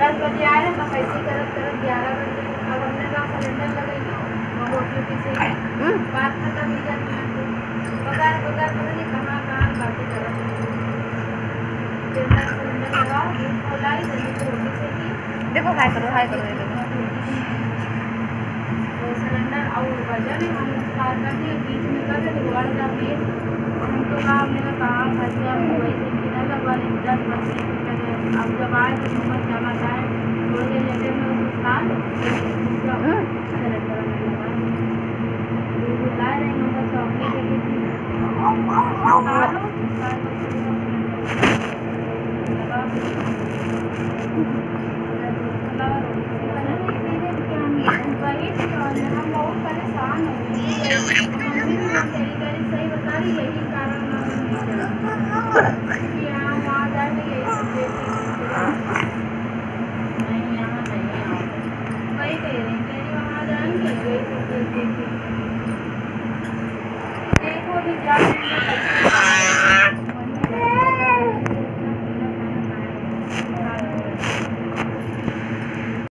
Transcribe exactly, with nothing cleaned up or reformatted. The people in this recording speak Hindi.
दस बजे आए तो पैसे करत करत ग्यारह बजे अब हमने कहा सिलेंडर लगेगा और होटल पे से बात खत्म हो जाती है पगार पगार पता नहीं कहाँ कहाँ बातें करत फिर मैं सिलेंडर लगा दूध खोलाई जल्दी से रोटी सेकी देखो हाय करो हाय करो देखो तो सिलेंडर और वजन हम स्टार्ट कर दिए बीच में कर दिए दोबारा जाके हमको कहा हमने कहा फंसे हम वही से कितना लगवा लें दस बजे अब जब आए तो समझ जाना चाहे थोड़ी देर लेटे में उसको स्टार्ट सिलेंडर में लगाए दूध लाए रहे हम चॉकलेट लेके हम बहुत परेशान हो गए सही बता रही यही कारण कि यहाँ वहाँ जाए तो यही सब नहीं यहाँ नहीं वही कह रही वहाँ जाएंगे यही सब देख देख